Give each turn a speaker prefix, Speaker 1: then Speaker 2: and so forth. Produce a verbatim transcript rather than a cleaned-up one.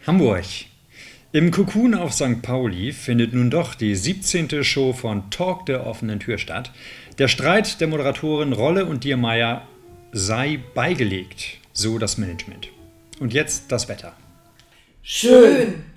Speaker 1: Hamburg. Im Cocoon auf Sankt Pauli findet nun doch die siebzehnte Show von Talk der offenen Tür statt. Der Streit der Moderatorin Rolle und Diermeier sei beigelegt, so das Management. Und jetzt das Wetter.
Speaker 2: Schön!